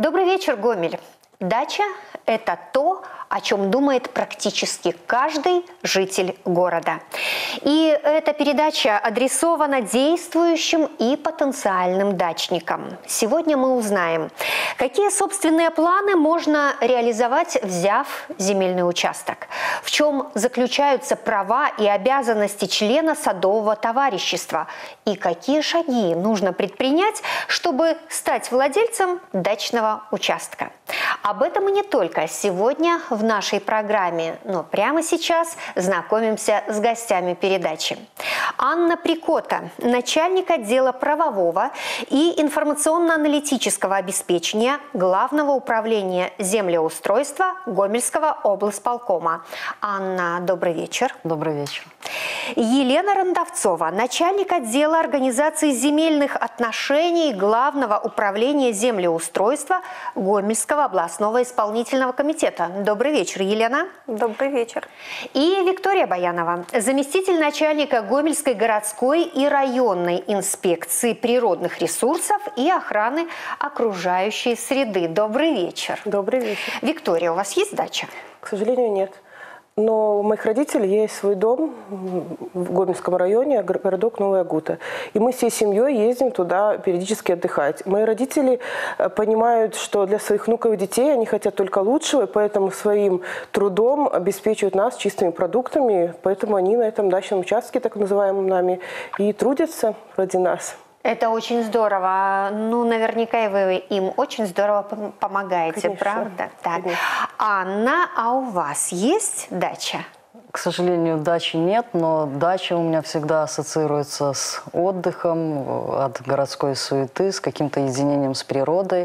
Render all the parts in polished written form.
Добрый вечер, Гомель. Дача – это то, о чем думает практически каждый житель города. И эта передача адресована действующим и потенциальным дачникам. Сегодня мы узнаем, какие собственные планы можно реализовать, взяв земельный участок, в чем заключаются права и обязанности члена садового товарищества и какие шаги нужно предпринять, чтобы стать владельцем дачного участка. Об этом и не только сегодня в нашей программе, но прямо сейчас знакомимся с гостями передачи. Анна Прикота, начальник отдела правового и информационно-аналитического обеспечения Главного управления землеустройства Гомельского облсполкома. Анна, добрый вечер. Добрый вечер. Елена Рандовцова, начальник отдела организации земельных отношений Главного управления землеустройства Гомельского областного исполнительного комитета. Добрый вечер, Елена. Добрый вечер. И Виктория Баянова, заместитель начальника Гомельской городской и районной инспекции природных ресурсов и охраны окружающей среды. Добрый вечер. Добрый вечер. Виктория, у вас есть дача? К сожалению, нет. Но у моих родителей есть свой дом в Гомельском районе, городок Новая Гута. И мы всей семьей ездим туда периодически отдыхать. Мои родители понимают, что для своих внуков и детей они хотят только лучшего, и поэтому своим трудом обеспечивают нас чистыми продуктами. Поэтому они на этом дачном участке, так называемом нами, и трудятся ради нас. Это очень здорово. Ну, наверняка и вы им очень здорово помогаете, Конечно. Правда? Так. Конечно. Анна, а у вас есть дача? К сожалению, дачи нет, но дача у меня всегда ассоциируется с отдыхом, от городской суеты, с каким-то единением с природой.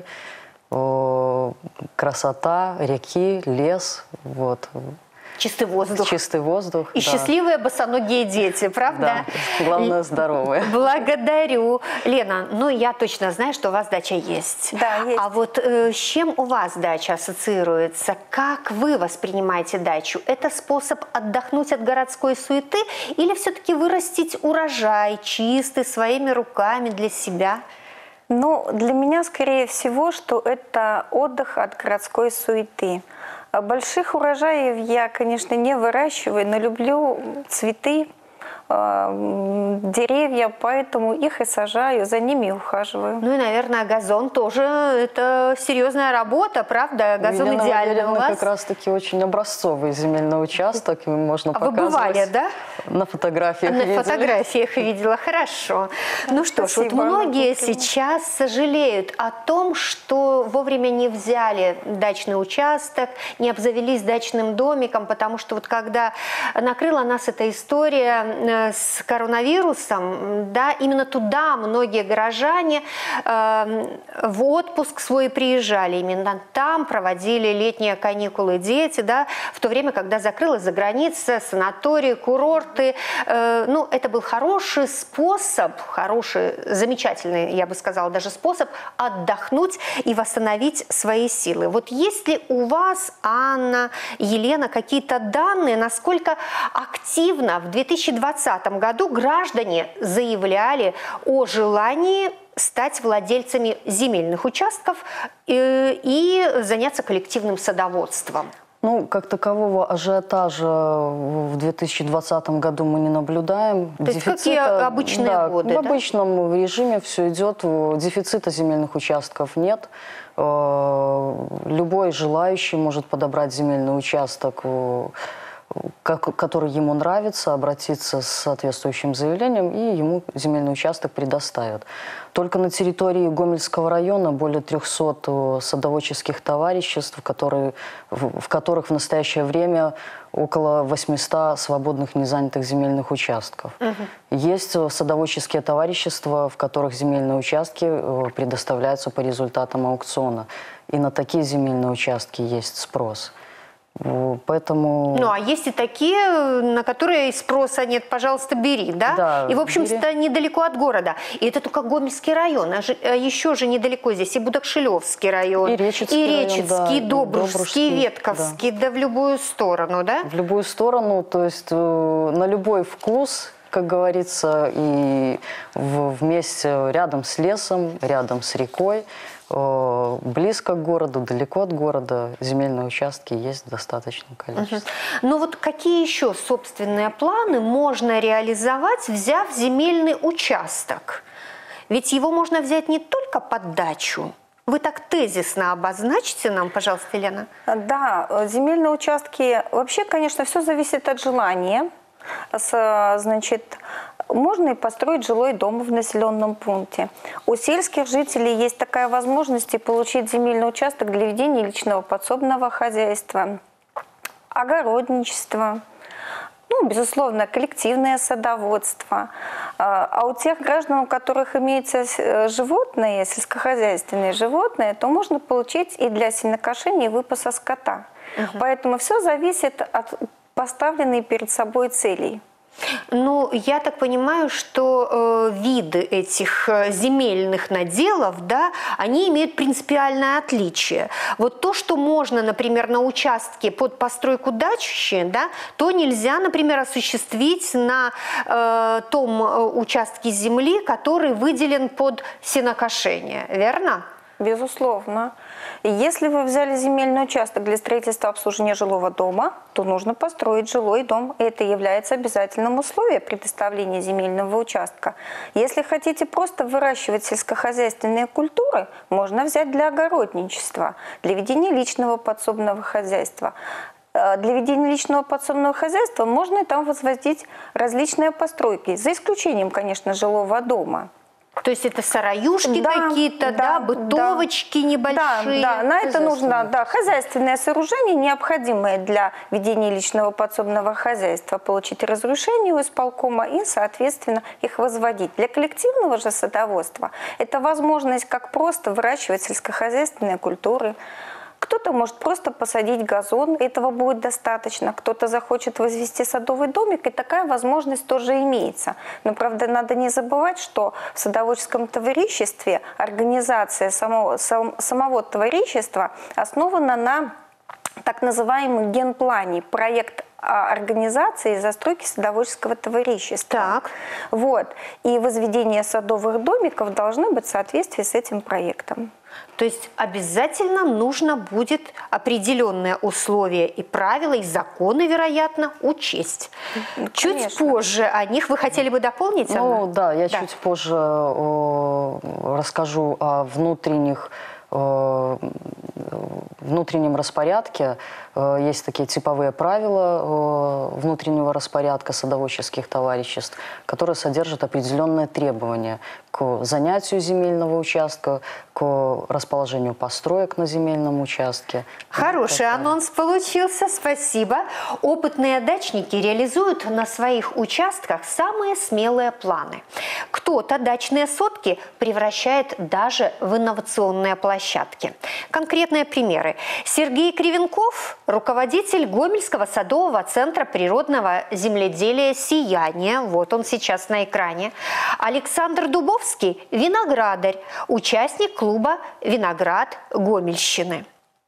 Красота, реки, лес, вот. Чистый воздух. Чистый воздух. И да. Счастливые босоногие дети, правда? Да. Главное, здоровые. Благодарю. Лена, ну я точно знаю, что у вас дача есть. Да, есть. А вот с чем у вас дача ассоциируется? Как вы воспринимаете дачу? Это способ отдохнуть от городской суеты или все-таки вырастить урожай чистый, своими руками для себя? Ну, для меня, скорее всего, что это отдых от городской суеты. Больших урожаев я, конечно, не выращиваю, но люблю цветы, деревья, поэтому их и сажаю, за ними ухаживаю. Ну и, наверное, газон тоже это серьезная работа, правда? Газон идеально у вас. Как раз-таки очень образцовый земельный участок, можно показывать. Вы бывали, да? На фотографиях На видели. фотографиях видела, хорошо. Ну что ж, вот Спасибо. многие сейчас сожалеют о том, что вовремя не взяли дачный участок, не обзавелись дачным домиком, потому что вот когда накрыла нас эта история с коронавирусом, да, именно туда многие горожане в отпуск свой приезжали, именно там проводили летние каникулы дети, да, в то время, когда закрылась за граница, санатории, курорты. Ну, это был хороший способ, хороший, замечательный, я бы сказала, даже способ отдохнуть и восстановить свои силы. Вот есть ли у вас, Анна, Елена, какие-то данные, насколько активно в 2020 году граждане заявляли о желании стать владельцами земельных участков и заняться коллективным садоводством? Ну, как такового ажиотажа в 2020 году мы не наблюдаем. То есть какие обычные годы, в обычном режиме все идет, дефицита земельных участков нет. Любой желающий может подобрать земельный участок, который ему нравится, обратиться с соответствующим заявлением, и ему земельный участок предоставят. Только на территории Гомельского района более 300 садоводческих товариществ, в которых в настоящее время около 800 свободных незанятых земельных участков. Есть садоводческие товарищества, в которых земельные участки предоставляются по результатам аукциона. И на такие земельные участки есть спрос. Поэтому... Ну, а есть и такие, на которые спроса нет, пожалуйста, бери, да? Да, и, в общем-то, недалеко от города. И это только Гомельский район, а еще же недалеко здесь и Будокшилевский район, и Речицкий, да, и Добружский, и Ветковский, да, в любую сторону, да? В любую сторону, то есть на любой вкус, как говорится, и вместе рядом с лесом, рядом с рекой. близко к городу, далеко от города земельные участки есть в достаточном количестве. Но вот какие еще собственные планы можно реализовать, взяв земельный участок? Ведь его можно взять не только под дачу. Вы так тезисно обозначите нам, пожалуйста, Елена. Да, земельные участки, вообще, конечно, все зависит от желания. Значит, можно и построить жилой дом в населенном пункте. У сельских жителей есть такая возможность и получить земельный участок для ведения личного подсобного хозяйства, огородничества, ну, безусловно, коллективное садоводство. А у тех граждан, у которых имеются животные, сельскохозяйственные животные, то можно получить и для сенокошения и выпаса скота. Поэтому все зависит от поставленной перед собой целей. Ну, я так понимаю, что виды этих земельных наделов, да, они имеют принципиальное отличие. Вот то, что можно, например, на участке под постройку дачи, да, то нельзя, например, осуществить на том участке земли, который выделен под сенокошение, верно? Безусловно. И если вы взяли земельный участок для строительства обслуживания жилого дома, то нужно построить жилой дом. И это является обязательным условием предоставления земельного участка. Если хотите просто выращивать сельскохозяйственные культуры, можно взять для огородничества, для ведения личного подсобного хозяйства. Для ведения личного подсобного хозяйства можно и там возводить различные постройки, за исключением, конечно, жилого дома. То есть это сараюшки какие-то, да, бытовочки небольшие? Да, на это нужно хозяйственное сооружение, необходимое для ведения личного подсобного хозяйства, получить разрешение у исполкома и, соответственно, их возводить. Для коллективного же садоводства это возможность как просто выращивать сельскохозяйственные культуры. Кто-то может просто посадить газон, этого будет достаточно. Кто-то захочет возвести садовый домик, и такая возможность тоже имеется. Но, правда, надо не забывать, что в садоводческом товариществе организация самого товарищества основана на так называемом генплане, проект организации и застройки садоводческого товарищества. Так. Вот. И возведение садовых домиков должны быть в соответствии с этим проектом. То есть обязательно нужно будет определенные условия и правила, и законы, вероятно, учесть. Конечно. Чуть позже о них вы хотели бы дополнить, Анна? Ну да, я чуть позже расскажу о внутреннем распорядке. Есть такие типовые правила внутреннего распорядка садоводческих товариществ, которые содержат определенные требования к занятию земельного участка, к расположению построек на земельном участке. Хороший анонс получился, спасибо. Опытные дачники реализуют на своих участках самые смелые планы. Кто-то дачные сотки превращает даже в инновационные площадки. Конкретные примеры. Сергей Кривенков, руководитель Гомельского садового центра природного земледелия «Сияние». Вот он сейчас на экране. Александр Дубовский – виноградарь, участник клуба «Виноград» Гомельщины.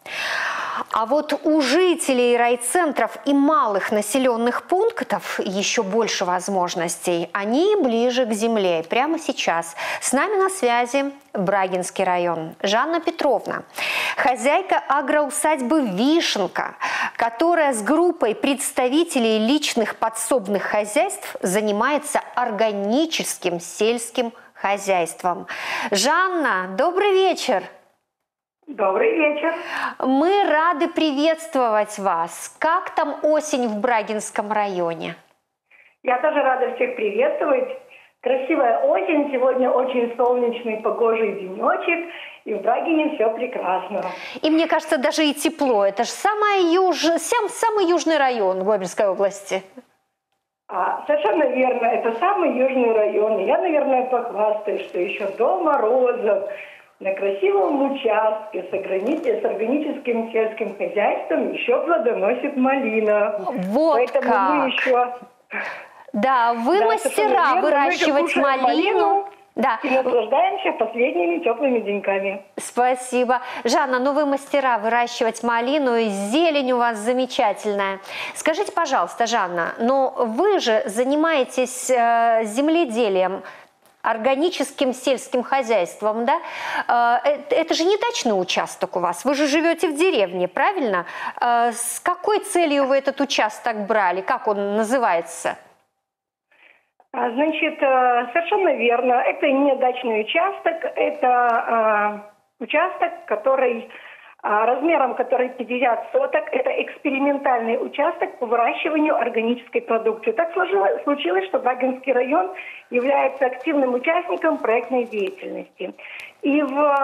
А вот у жителей райцентров и малых населенных пунктов еще больше возможностей. Они ближе к земле. Прямо сейчас с нами на связи Брагинский район. Жанна Петровна, хозяйка агроусадьбы «Вишенка», которая с группой представителей личных подсобных хозяйств занимается органическим сельским хозяйством. Жанна, добрый вечер! Добрый вечер. Мы рады приветствовать вас. Как там осень в Брагинском районе? Я тоже рада всех приветствовать. Красивая осень, сегодня очень солнечный, погожий денечек, и в Брагине все прекрасно. И мне кажется, даже и тепло. Это же самый южный район Гомельской области. Совершенно верно, это самый южный район. И я, наверное, похвастаюсь, что еще до морозов на красивом участке с органическим сельским хозяйством еще плодоносит малина. Вот поэтому как! мы еще... Да, вы мастера выращивать малину. Да. И наслаждаемся последними теплыми деньками. Спасибо. Жанна, ну вы мастера выращивать малину, и зелень у вас замечательная. Скажите, пожалуйста, Жанна, но вы же занимаетесь земледелием органическим сельским хозяйством, да? Это же не дачный участок у вас, вы же живете в деревне, правильно? С какой целью вы этот участок брали? Как он называется? Значит, совершенно верно. Это не дачный участок, это участок, размером который 50 соток. Это экспериментальный участок по выращиванию органической продукции. Так случилось, что Брагинский район является активным участником проектной деятельности. И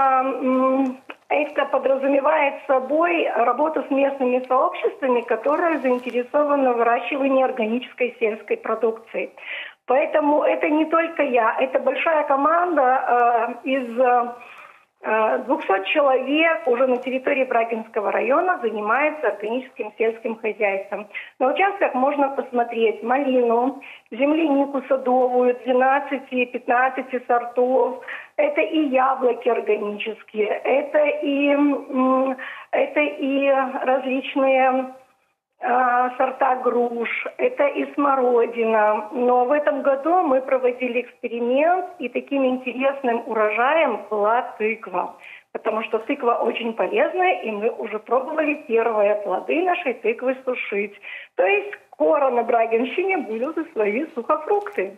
это подразумевает собой работу с местными сообществами, которые заинтересованы в выращивании органической сельской продукции. Поэтому это не только я, это большая команда из 200 человек уже на территории Брагинского района занимается органическим сельским хозяйством. На участках можно посмотреть малину, землянику садовую 12-15 сортов. Это и яблоки органические, это и различные сорта груш, это и смородина. Но в этом году мы проводили эксперимент, и таким интересным урожаем была тыква. Потому что тыква очень полезная, и мы уже пробовали первые плоды нашей тыквы сушить. То есть скоро на Брагинщине будут и свои сухофрукты.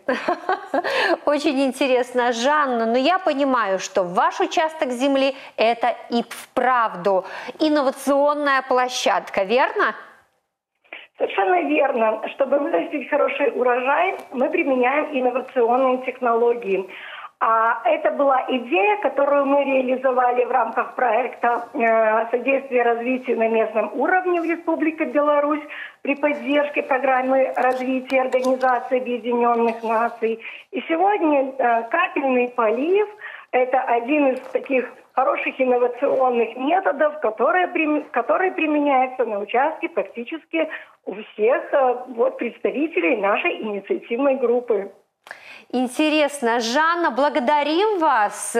Очень интересно, Жанна. Но я понимаю, что ваш участок земли – это и вправду инновационная площадка, верно? Совершенно верно. Чтобы вырастить хороший урожай, мы применяем инновационные технологии. А это была идея, которую мы реализовали в рамках проекта «Содействие развитию на местном уровне» в Республике Беларусь при поддержке программы развития Организации Объединенных Наций. И сегодня капельный полив – это один из таких хороших инновационных методов, которые применяются на участке практически у всех представителей нашей инициативной группы. Интересно. Жанна, благодарим вас.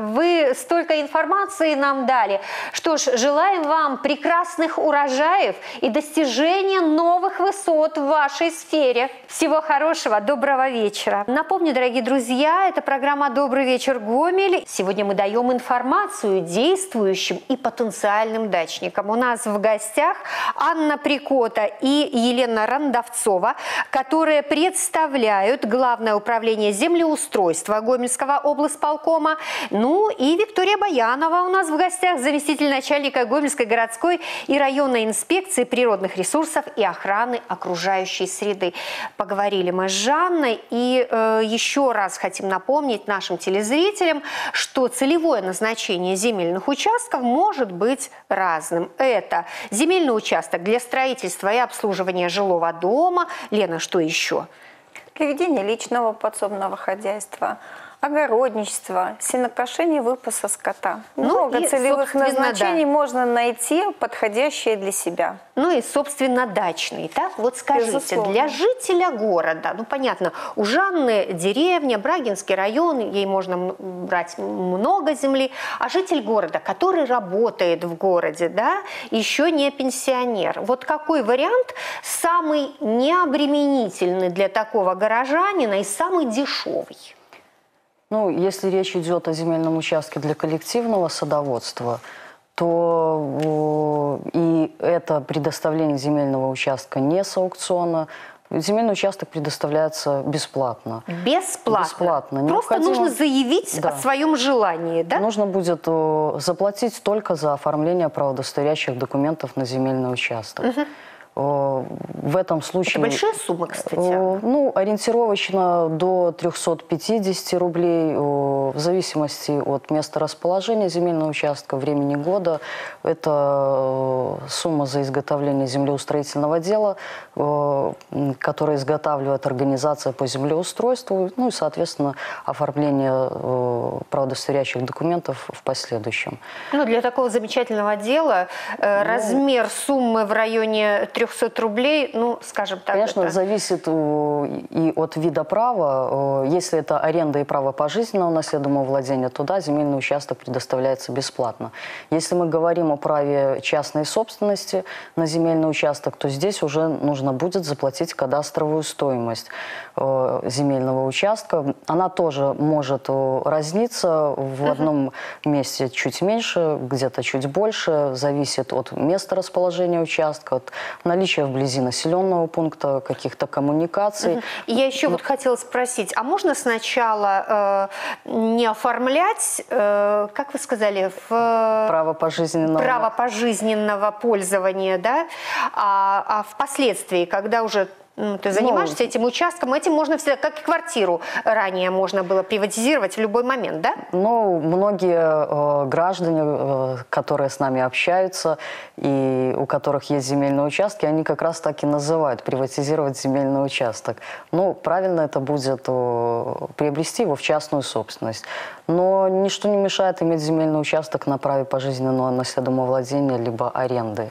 Вы столько информации нам дали. Что ж, желаем вам прекрасных урожаев и достижения новых высот в вашей сфере. Всего хорошего, доброго вечера. Напомню, дорогие друзья, это программа «Добрый вечер, Гомель». Сегодня мы даем информацию действующим и потенциальным дачникам. У нас в гостях Анна Прикота и Елена Рандовцова, которые представляют Главное управление землеустройства Гомельского облсполкома. Ну и Виктория Баянова у нас в гостях, заместитель начальника Гомельской городской и районной инспекции природных ресурсов и охраны окружающей среды. Поговорили мы с Жанной и еще раз хотим напомнить нашим телезрителям, что целевое назначение земельных участков может быть разным. Это земельный участок для строительства и обслуживания жилого дома. Лена, что еще? Для ведения личного подсобного хозяйства, огородничество, сенокошение, выпаса скота. Много целевых назначений можно найти, подходящие для себя. Ну и, собственно, дачный. Так? Вот скажите, безусловно, для жителя города, ну понятно, у Жанны деревня, Брагинский район, ей можно брать много земли, а житель города, который работает в городе, да, еще не пенсионер. Вот какой вариант самый необременительный для такого горожанина и самый дешевый? Ну, если речь идет о земельном участке для коллективного садоводства, то и это предоставление земельного участка не с аукциона. Земельный участок предоставляется бесплатно. Бесплатно? Бесплатно. Просто нужно заявить о своем желании, да? Нужно будет заплатить только за оформление правоудостоверяющих документов на земельный участок. В этом случае... Это большие суммы, кстати? Ну, ориентировочно до 350 рублей, в зависимости от места расположения земельного участка, времени года. Это сумма за изготовление землеустроительного дела, которое изготавливает организация по землеустройству, ну и, соответственно, оформление правоудостоверяющих документов в последующем. Ну, для такого замечательного дела размер суммы в районе 300 300 рублей, ну, скажем так. Конечно, зависит и от вида права. Если это аренда и право пожизненного наследуемого владения, то да, земельный участок предоставляется бесплатно. Если мы говорим о праве частной собственности на земельный участок, то здесь уже нужно будет заплатить кадастровую стоимость земельного участка. Она тоже может разниться. В одном месте чуть меньше, где-то чуть больше. Зависит от места расположения участка, от наличия вблизи населенного пункта, каких-то коммуникаций. И я еще вот хотела спросить, а можно сначала не оформлять, как вы сказали, право пожизненного пользования, да, а впоследствии, когда уже ты занимаешься этим участком, этим можно всегда, как и квартиру ранее можно было приватизировать в любой момент, да? Ну, многие граждане, которые с нами общаются и у которых есть земельные участки, они как раз так и называют приватизировать земельный участок. Ну, правильно это будет приобрести его в частную собственность. Но ничто не мешает иметь земельный участок на праве пожизненного наследуемого владения либо аренды.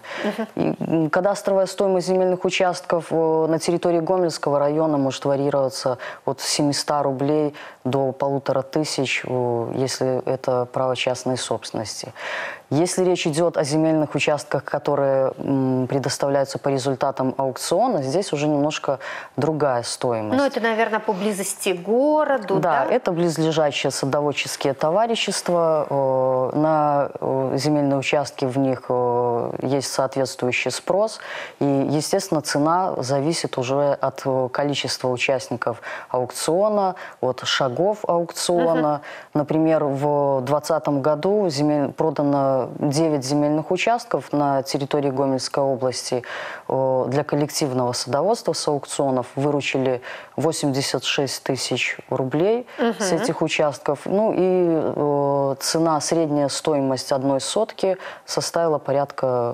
И кадастровая стоимость земельных участков на территории Гомельского района может варьироваться от 700 рублей до 1500, если это право частной собственности. Если речь идет о земельных участках, которые предоставляются по результатам аукциона, здесь уже немножко другая стоимость. Ну, это, наверное, по близости к городу, да? Да, это близлежащие садоводческие товарищества. На земельные участки в них есть соответствующий спрос. И, естественно, цена зависит уже от количества участников аукциона, от шагов аукциона. Например, в 2020 году продано 9 земельных участков на территории Гомельской области для коллективного садоводства с аукционов. Выручили 86 тысяч рублей с этих участков. Ну и цена, средняя стоимость одной сотки составила порядка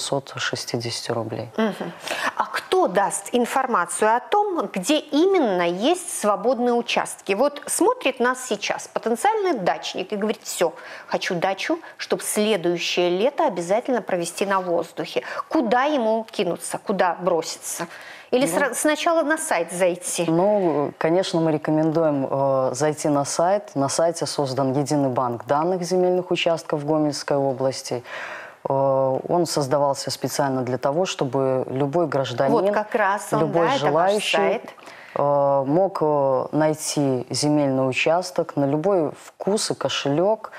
860 рублей. А кто даст информацию о том, где именно есть свободные участки? Вот смотрит нас сейчас потенциальный дачник и говорит: все, хочу дачу, чтобы следующее лето обязательно провести на воздухе. Куда ему кинуться, куда броситься? Или сначала на сайт зайти? Ну, конечно, мы рекомендуем зайти на сайт. На сайте создан единый банк данных земельных участков Гомельской области. Он создавался специально для того, чтобы любой гражданин, вот как раз он, любой да, желающий мог найти земельный участок на любой вкус и кошелек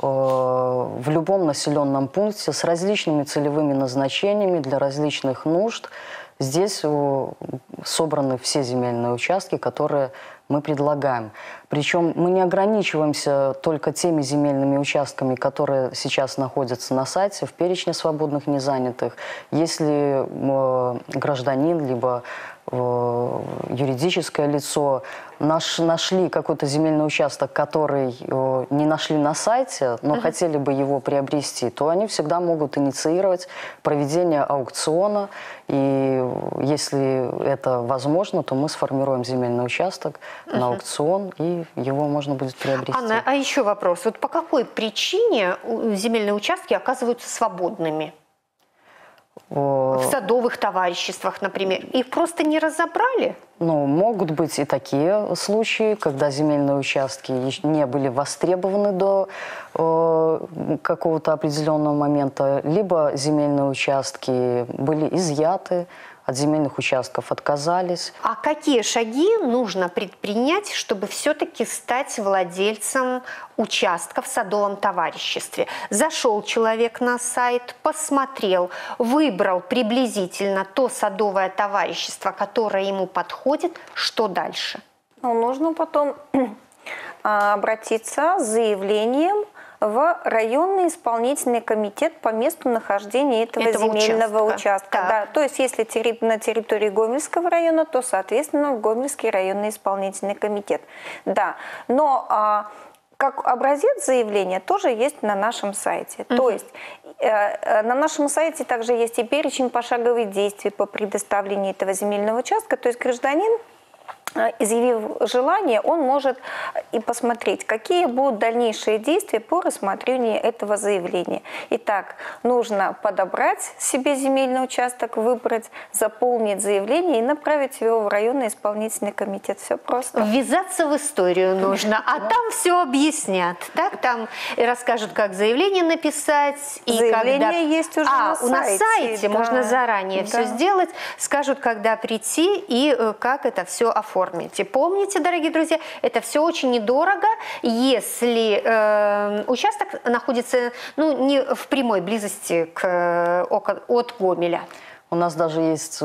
в любом населенном пункте с различными целевыми назначениями для различных нужд. Здесь собраны все земельные участки, которые мы предлагаем. Причем мы не ограничиваемся только теми земельными участками, которые сейчас находятся на сайте в перечне свободных незанятых. Если гражданин либо юридическое лицо нашли какой-то земельный участок, который не нашли на сайте, но хотели бы его приобрести, то они всегда могут инициировать проведение аукциона. И если это возможно, то мы сформируем земельный участок на аукцион, и его можно будет приобрести. Анна, а еще вопрос. Вот по какой причине земельные участки оказываются свободными? В садовых товариществах, например. Их просто не разобрали? Ну, могут быть и такие случаи, когда земельные участки не были востребованы до какого-то определенного момента, либо земельные участки были изъяты, от земельных участков отказались. А какие шаги нужно предпринять, чтобы все-таки стать владельцем участка в садовом товариществе? Зашел человек на сайт, посмотрел, выбрал приблизительно то садовое товарищество, которое ему подходит. Что дальше? Ну, нужно потом обратиться с заявлением в районный исполнительный комитет по месту нахождения этого земельного участка. Да. То есть, если на территории Гомельского района, то, соответственно, в Гомельский районный исполнительный комитет. Да. Но как образец заявления тоже есть на нашем сайте. То есть, на нашем сайте также есть и перечень пошаговых действий по предоставлению этого земельного участка. То есть, гражданин изъявив желание, он может и посмотреть, какие будут дальнейшие действия по рассмотрению этого заявления. Итак, нужно подобрать себе земельный участок, выбрать, заполнить заявление и направить его в районный исполнительный комитет. Все просто. Ввязаться в историю нужно, а там все объяснят. Так, там и расскажут, как заявление написать. И заявление когда... есть уже на сайте. На сайте да. можно заранее все сделать. Скажут, когда прийти и как это все оформить. И помните, дорогие друзья, это все очень недорого, если участок находится не в прямой близости от Гомеля. У нас даже есть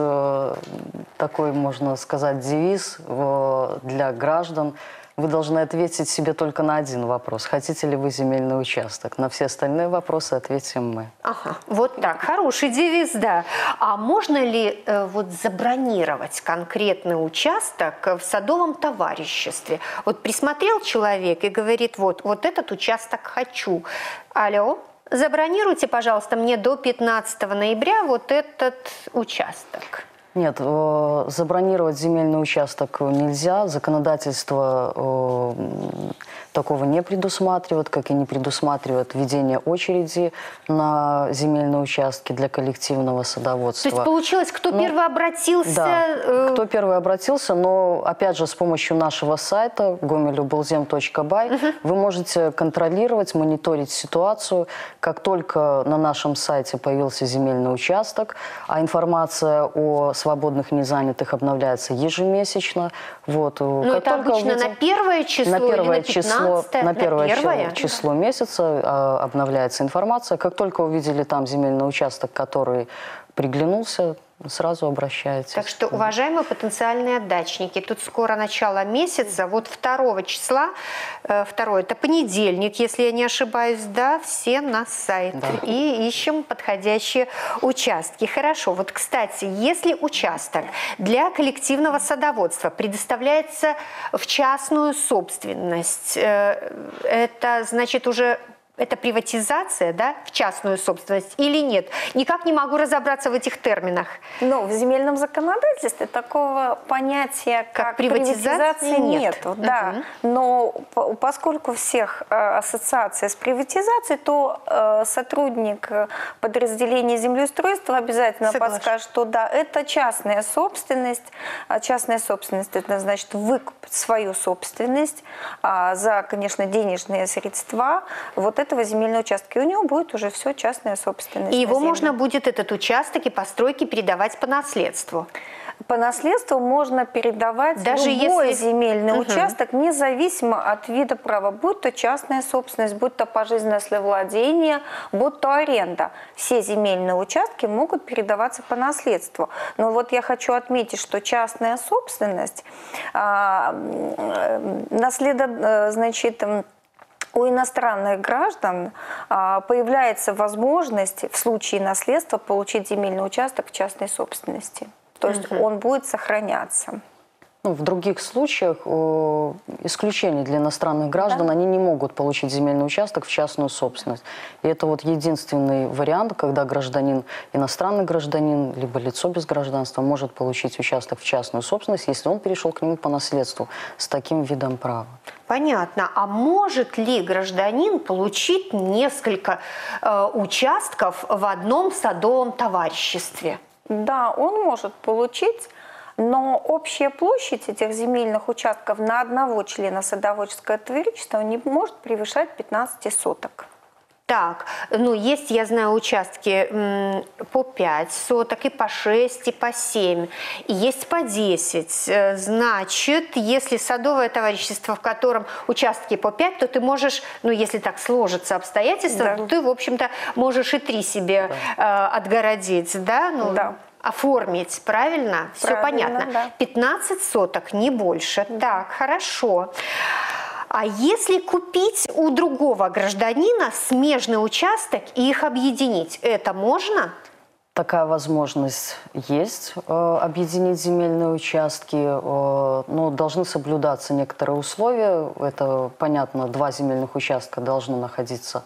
такой, можно сказать, девиз для граждан. Вы должны ответить себе только на один вопрос. Хотите ли вы земельный участок? На все остальные вопросы ответим мы. Ага, вот так. Хороший девиз, да. А можно ли забронировать конкретный участок в садовом товариществе? Вот присмотрел человек и говорит, вот этот участок хочу. Алло, забронируйте, пожалуйста, мне до 15 ноября вот этот участок. Нет, забронировать земельный участок нельзя. Законодательство такого не предусматривает, как и не предусматривает введение очереди на земельные участки для коллективного садоводства. То есть получилось, кто первый обратился? Да, кто первый обратился, но опять же с помощью нашего сайта gomelubelzem.by вы можете контролировать, мониторить ситуацию. Как только на нашем сайте появился земельный участок, а информация о свободных незанятых обновляется ежемесячно. Это обычно на первое число или на 15? На первое число месяца обновляется информация. Как только увидели там земельный участок, который приглянулся, сразу обращайтесь. Так что, уважаемые потенциальные дачники, тут скоро начало месяца, 2 числа, 2 это понедельник, если я не ошибаюсь, да, все на сайт и ищем подходящие участки. Хорошо, кстати, если участок для коллективного садоводства предоставляется в частную собственность, это значит уже... Это приватизация, да, в частную собственность или нет? Никак не могу разобраться в этих терминах. Но в земельном законодательстве такого понятия, как приватизации нет. Да. Но поскольку всех ассоциация с приватизацией, то сотрудник подразделения землеустройства обязательно подскажет, что да, это частная собственность. Частная собственность – это значит выкупить свою собственность за, конечно, денежные средства. Этого земельного участка. И у него будет уже все частная собственность. И его можно будет, этот участок и постройки, передавать по наследству? По наследству можно передавать даже любой земельный участок, независимо от вида права, будь то частная собственность, будь то пожизненное владение, будь то аренда. Все земельные участки могут передаваться по наследству. Но я хочу отметить, что частная собственность, у иностранных граждан появляется возможность в случае наследства получить земельный участок в частной собственности. То есть он будет сохраняться. В других случаях исключения для иностранных граждан, они не могут получить земельный участок в частную собственность. И это единственный вариант, когда гражданин, иностранный гражданин, либо лицо без гражданства может получить участок в частную собственность, если он перешел к нему по наследству с таким видом права. Понятно. А может ли гражданин получить несколько участков в одном садовом товариществе? Да, он может получить. Но общая площадь этих земельных участков на одного члена садоводческого товарищества не может превышать 15 соток. Так, есть, я знаю, участки по 5 соток, и по 6, и по 7, и есть по 10. Значит, если садовое товарищество, в котором участки по 5, то ты можешь, если так сложатся обстоятельства, то ты, в общем-то, можешь и 3 себе отгородить, да? Да. Оформить, правильно? Все понятно. Да. 15 соток, не больше. Так, хорошо. А если купить у другого гражданина смежный участок и их объединить, это можно? Такая возможность есть, объединить земельные участки, но должны соблюдаться некоторые условия. Это, понятно, 2 земельных участка должны находиться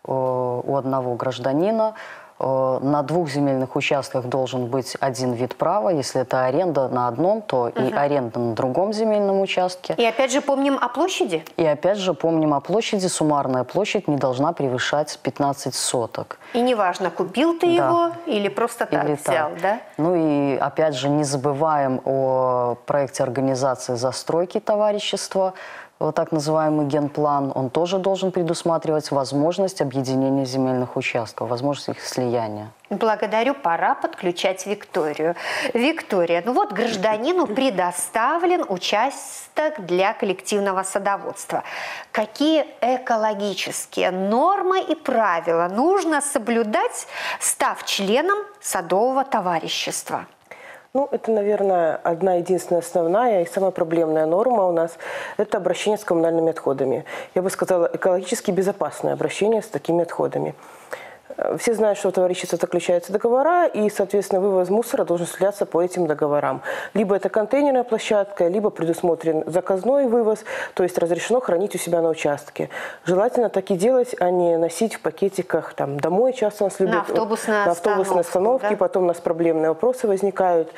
у одного гражданина. На 2 земельных участках должен быть один вид права. Если это аренда на одном, то и аренда на другом земельном участке. И опять же помним о площади? И опять же помним о площади. Суммарная площадь не должна превышать 15 соток. И неважно, купил ты его или просто так или взял, так. да? Ну и опять же не забываем о проекте организации застройки товарищества. Вот так называемый генплан, он тоже должен предусматривать возможность объединения земельных участков, возможность их слияния. Благодарю, пора подключать Викторию. Виктория, ну вот гражданину предоставлен участок для коллективного садоводства. Какие экологические нормы и правила нужно соблюдать, став членом садового товарищества? Ну, это, наверное, одна единственная основная и самая проблемная норма у нас – это обращение с коммунальными отходами. Я бы сказала, экологически безопасное обращение с такими отходами. Все знают, что у товарищества заключаются договора, и, соответственно, вывоз мусора должен осуществляться по этим договорам. Либо это контейнерная площадка, либо предусмотрен заказной вывоз, то есть разрешено хранить у себя на участке. Желательно так и делать, а не носить в пакетиках там, домой. Часто у нас любят на автобусной остановке, да? Потом у нас проблемные вопросы возникают,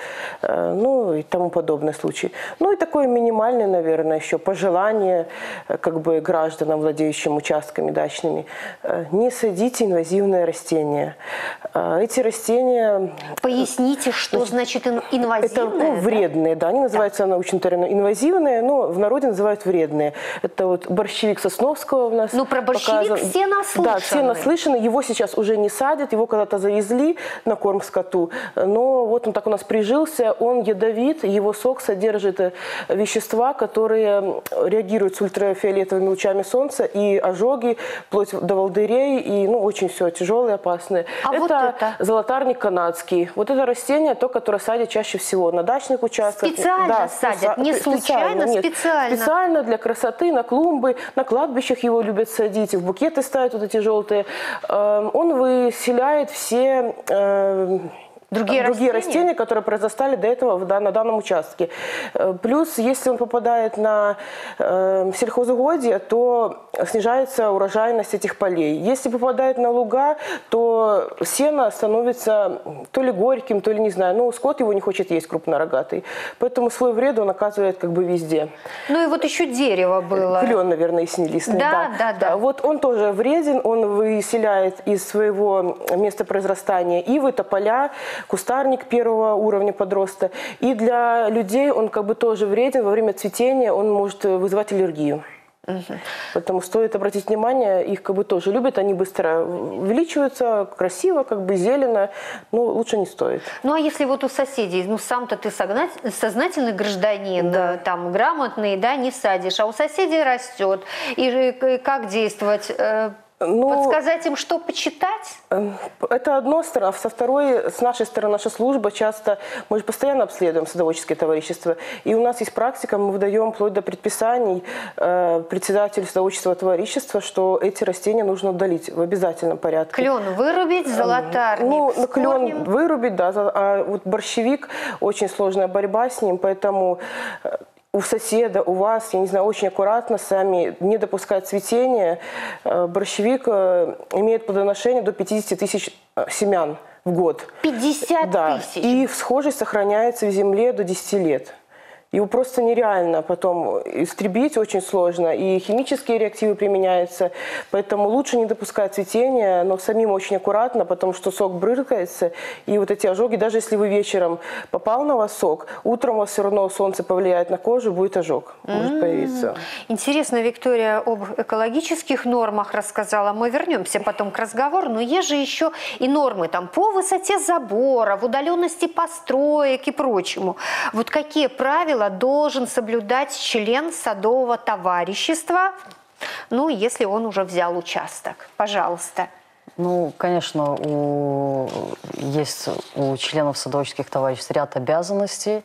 ну и тому подобные случаи. Ну и такое минимальное, наверное, еще пожелание как бы гражданам, владеющим участками дачными, не садите инвазивные растения. Эти растения... Поясните, что значит инвазивные? Это вредные, да. Они называются научным термином инвазивные, но в народе называют вредные. Это вот борщевик Сосновского у нас. Ну, про борщевик показан. все наслышаны. Да, все наслышаны. Его сейчас уже не садят, его когда-то завезли на корм скоту. Но вот он так у нас прижился, он ядовит, его сок содержит вещества, которые реагируют с ультрафиолетовыми лучами солнца, и ожоги, вплоть до волдырей, и очень все тяжелые, опасные. А это, вот это золотарник канадский. Вот это растение, то, которое садят чаще всего на дачных участках. Специально садят, не случайно, нет, специально. Специально для красоты, на клумбы, на кладбищах его любят садить, в букеты ставят вот эти желтые. Он выселяет все... Другие растения, которые произрастали до этого на данном участке. Плюс, если он попадает на сельхозугодие, то снижается урожайность этих полей. Если попадает на луга, то сено становится то ли горьким, то ли не знаю. Но скот его не хочет есть крупнорогатый. Поэтому свой вред он оказывает как бы везде. Ну и вот еще дерево было. Клен, наверное, яснелистный. Да. Вот он тоже вреден, он выселяет из своего места произрастания ивы, тополя, кустарник первого уровня подроста. И для людей он как бы тоже вреден. Во время цветения он может вызывать аллергию. Поэтому стоит обратить внимание, их как бы тоже любят, они быстро увеличиваются, красиво, как бы зелено, но лучше не стоит. Ну а если вот у соседей, сам-то ты сознательный гражданин, да. Там грамотный, да, не садишь, а у соседей растет, и как действовать? Подсказать им, что почитать? Это одно сторона. Со второй, с нашей стороны, наша служба часто, мы же постоянно обследуем садоводческие товарищества, и у нас есть практика, мы выдаем вплоть до предписаний председателю садоводческого товарищества, что эти растения нужно удалить в обязательном порядке. Клен вырубить, золотарник клен вырубить, да, а вот борщевик, очень сложная борьба с ним, поэтому... У соседа, у вас, я не знаю, очень аккуратно сами не допускать цветения. Борщевик имеет плодоношение до 50 тысяч семян в год. 50 тысяч? И всхожесть сохраняется в земле до 10 лет. Его просто нереально потом истребить, очень сложно. И химические реактивы применяются. Поэтому лучше не допускать цветения, но самим очень аккуратно, потому что сок брызгается. И вот эти ожоги, даже если вы вечером попал на вас сок, утром у вас все равно солнце повлияет на кожу, будет ожог, может появиться. Интересно, Виктория об экологических нормах рассказала. Мы вернемся потом к разговору. Но есть же еще и нормы там, по высоте забора, в удаленности построек и прочему. Вот какие правила должен соблюдать член садового товарищества, если он уже взял участок? Пожалуйста. Конечно, есть у членов садоводческих товариществ ряд обязанностей,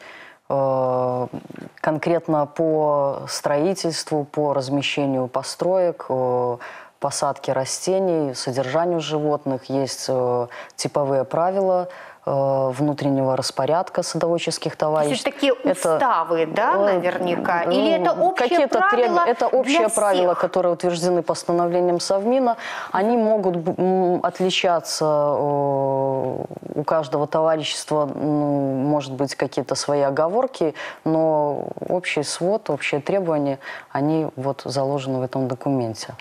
конкретно по строительству, по размещению построек, посадке растений, содержанию животных. Есть типовые правила внутреннего распорядка садоводческих товариществ. То есть такие уставы, да, наверняка? Или это общее правило Это общее для правило, всех? которые утверждены постановлением Совмина. Они могут отличаться у каждого товарищества, может быть, какие-то свои оговорки, но общий свод, общие требования, они вот заложены в этом документе.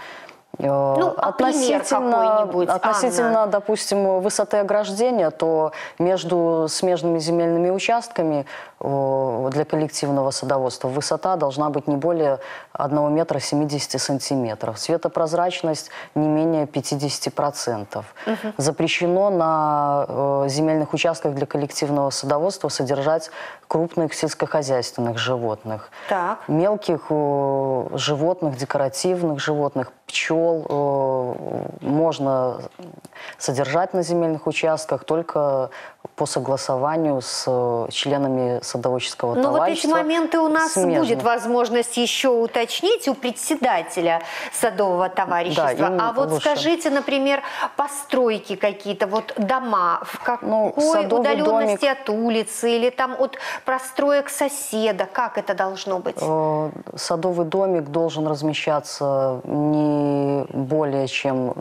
Относительно, допустим, высоты ограждения, то между смежными земельными участками для коллективного садоводства высота должна быть не более 1 метра 70 сантиметров. Светопрозрачность не менее 50%. Запрещено на земельных участках для коллективного садоводства содержать крупных сельскохозяйственных животных. Так. Мелких животных, декоративных животных, пчел можно содержать на земельных участках только по согласованию с членами садоводческого товарищества. Но вот эти моменты у нас смежных. будет возможность еще уточнить у председателя садового товарищества. Да, а вот лучше. Скажите, например, постройки какие-то, вот дома, в какой удаленности от улицы или там от простроек соседа, как это должно быть? Садовый домик должен размещаться не более чем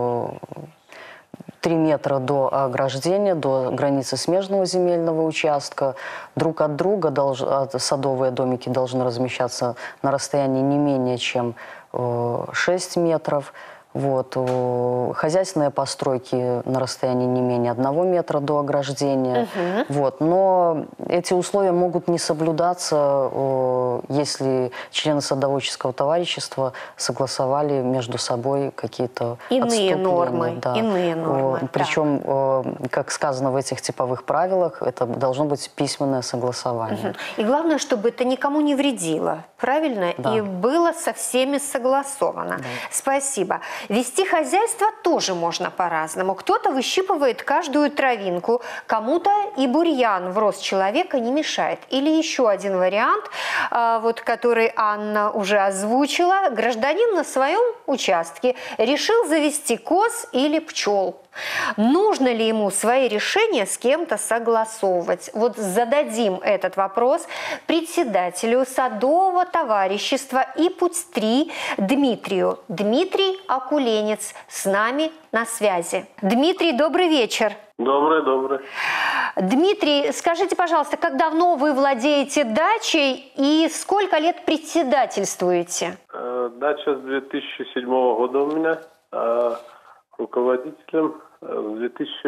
3 метра до ограждения, до границы смежного земельного участка. Друг от друга садовые домики должны размещаться на расстоянии не менее чем 6 метров. Вот. Хозяйственные постройки на расстоянии не менее 1 метра до ограждения. Вот. Но эти условия могут не соблюдаться, если члены садоводческого товарищества согласовали между собой какие-то иные нормы. Да. Иные нормы. Причем, как сказано в этих типовых правилах, это должно быть письменное согласование. И главное, чтобы это никому не вредило, правильно? Да. И было со всеми согласовано. Да. Спасибо. Вести хозяйство тоже можно по-разному. Кто-то выщипывает каждую травинку, кому-то и бурьян в рост человека не мешает. Или еще один вариант, вот, который Анна уже озвучила. Гражданин на своем участке решил завести коз или пчел. Нужно ли ему свои решения с кем-то согласовывать? Вот зададим этот вопрос председателю садового товарищества и Путь-3 Дмитрию. Дмитрий Акуленец с нами на связи. Дмитрий, добрый вечер. Добрый. Дмитрий, скажите, пожалуйста, как давно вы владеете дачей и сколько лет председательствуете? Дача с 2007 года у меня, руководителем с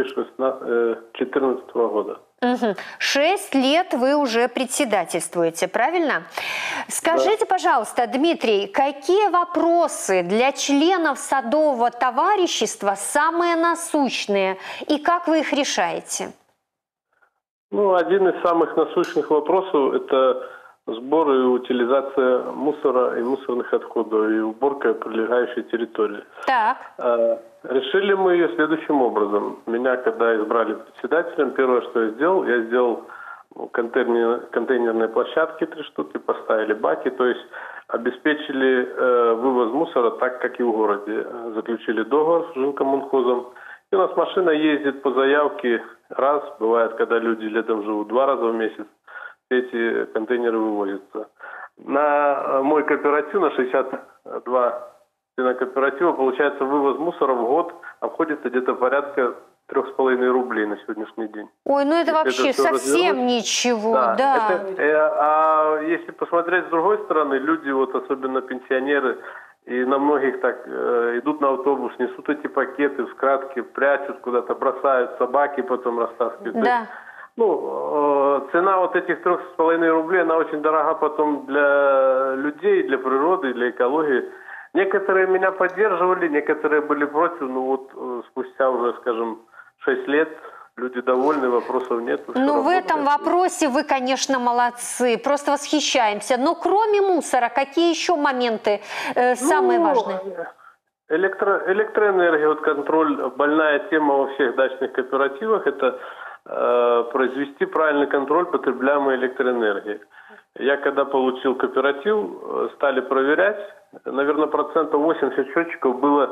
2014 года. 6 лет вы уже председательствуете, правильно? Скажите, пожалуйста, Дмитрий, какие вопросы для членов садового товарищества самые насущные и как вы их решаете? Один из самых насущных вопросов – это сбор и утилизация мусора и мусорных отходов и уборка прилегающей территории. Так. Решили мы ее следующим образом. Меня, когда избрали председателем, первое, что я сделал контейнерные площадки 3 штуки, поставили баки, то есть обеспечили вывоз мусора так, как и в городе. Заключили договор с жилкоммунхозом. И у нас машина ездит по заявке раз, бывает, когда люди летом живут 2 раза в месяц. Эти контейнеры вывозятся. На мой кооператив, на 62 члена кооператива, получается, вывоз мусора в год обходится где-то порядка 3,5 рублей на сегодняшний день. Ой, ну это вообще совсем ничего, да. А если посмотреть с другой стороны, люди, вот особенно пенсионеры, и на многих так идут на автобус, несут эти пакеты, вкратке прячут куда-то, бросают, собаки потом растаскивают. Да. Цена вот этих 3,5 рублей, она очень дорога потом для людей, для природы, для экологии. Некоторые меня поддерживали, некоторые были против, спустя уже, скажем, 6 лет люди довольны, вопросов нет. В этом вопросе вы, конечно, молодцы, просто восхищаемся. Но кроме мусора, какие еще моменты самые важные? Электроэнергия, контроль, больная тема во всех дачных кооперативах, это произвести правильный контроль потребляемой электроэнергии. Я когда получил кооператив, стали проверять, наверное, 80% счетчиков было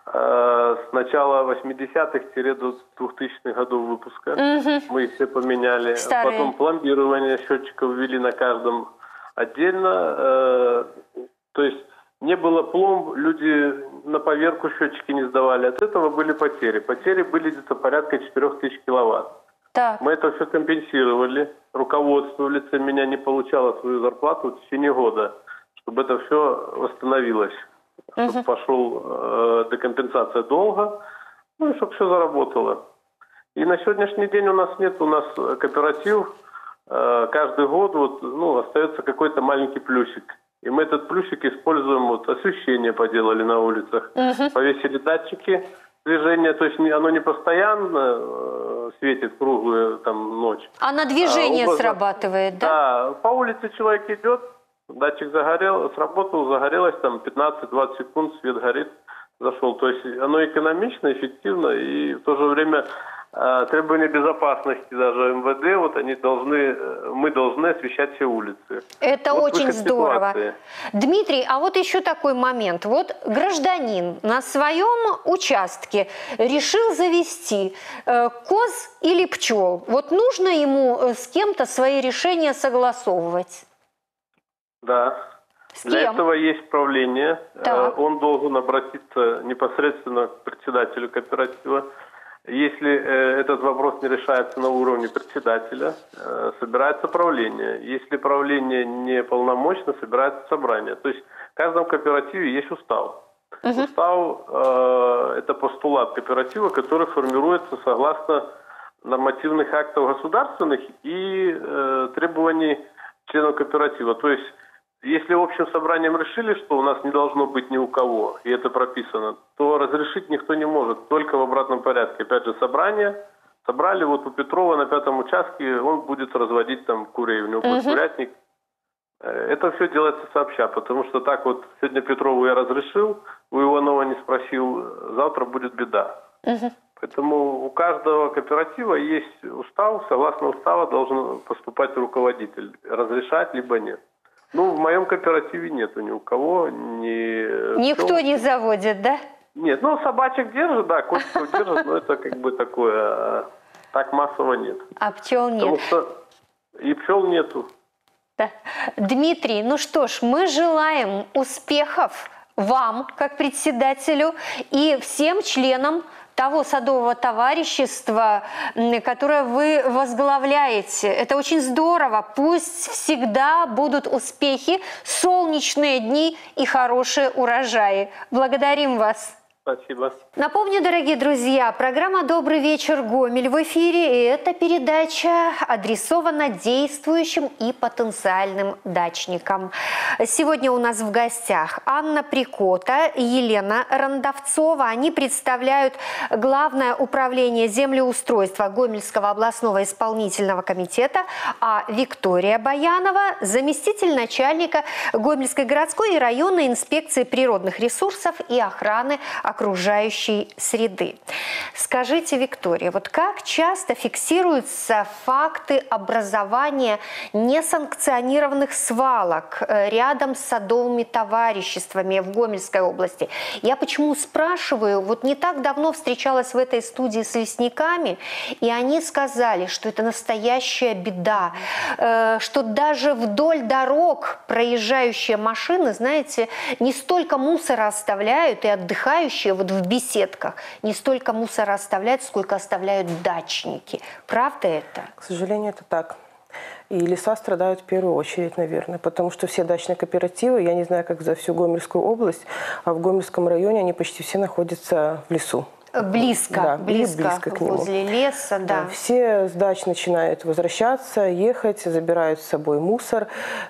с начала 80-х до 2000-х годов выпуска. Мы их все поменяли. Старые. Потом пломбирование счетчиков ввели на каждом отдельно. То есть не было пломб, люди на поверку счетчики не сдавали. От этого были потери. Потери были где-то порядка 4000 киловатт. Так. Мы это все компенсировали. Руководство в лице меня не получало свою зарплату в течение года, чтобы это все восстановилось. Чтобы пошел декомпенсация долга, ну и чтобы все заработало. И на сегодняшний день у нас кооператив, каждый год остается какой-то маленький плюсик. И мы этот плюсик используем, освещение поделали на улицах, повесили датчики движения, то есть оно не постоянно светит круглую ночь. А на движение срабатывает, да? Да, по улице человек идет, датчик сработал, загорелось 15-20 секунд, свет горит, зашел. То есть оно экономично, эффективно и в то же время требования безопасности даже МВД, мы должны освещать все улицы. Это очень здорово. Ситуации. Дмитрий, а вот еще такой момент. Вот гражданин на своем участке решил завести коз или пчел. Вот нужно ему с кем-то свои решения согласовывать? Да. Для этого есть правление. Так. Он должен обратиться непосредственно к председателю кооператива. Если этот вопрос не решается на уровне председателя, собирается правление. Если правление не полномочно, собирается собрание. То есть в каждом кооперативе есть устав. Устав – это постулат кооператива, который формируется согласно нормативных актов государственных и требований членов кооператива. То есть если общим собранием решили, что у нас не должно быть ни у кого, и это прописано, то разрешить никто не может, только в обратном порядке. Опять же, собрали у Петрова на 5-м участке, он будет разводить курей, у него будет курятник. Это все делается сообща, потому что так сегодня Петрову я разрешил, у Иванова не спросил, завтра будет беда. Поэтому у каждого кооператива есть устав, согласно уставу должен поступать руководитель, разрешать либо нет. В моем кооперативе нету ни у кого, Никто не заводит, да? Нет, собачек держит, да, котиков держит, но это такое, так массово нет. А пчел нет? Потому что и пчел нету. Да. Дмитрий, ну что ж, мы желаем успехов вам, как председателю, и всем членам того садового товарищества, которое вы возглавляете. Это очень здорово. Пусть всегда будут успехи, солнечные дни и хорошие урожаи. Благодарим вас. Спасибо. Напомню, дорогие друзья, программа «Добрый вечер, Гомель» в эфире. И эта передача адресована действующим и потенциальным дачникам. Сегодня у нас в гостях Анна Прикота и Елена Рандовцова. Они представляют Главное управление землеустройства Гомельского областного исполнительного комитета, а Виктория Баянова – заместитель начальника Гомельской городской и районной инспекции природных ресурсов и охраны окружающей среды. Скажите, Виктория, как часто фиксируются факты образования несанкционированных свалок рядом с садовыми товариществами в Гомельской области? Я почему спрашиваю? Не так давно встречалась в этой студии с лесниками, и они сказали, что это настоящая беда, что даже вдоль дорог проезжающие машины, знаете, не столько мусора оставляют и отдыхающие в беседках, не столько мусора оставляют, сколько оставляют дачники. Правда это? К сожалению, это так. И леса страдают в первую очередь, наверное, потому что все дачные кооперативы, я не знаю, как за всю Гомельскую область, а в Гомельском районе они почти все находятся в лесу. Близко к нему. Возле леса, да. Все с дач начинают возвращаться, ехать, забирают с собой мусор.